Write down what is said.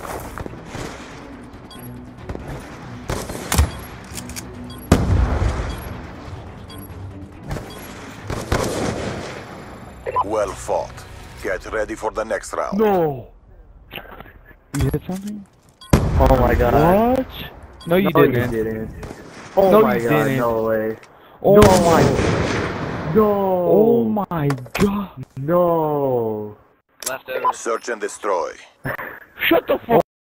Well fought. Get ready for the next round. No! You hit something? Oh my god. What? No, you No, you didn't. didn't. Oh No, my you god, didn't. no way. Oh No. my. No. Oh my god. No. Left over. Search and destroy. Shut the fuck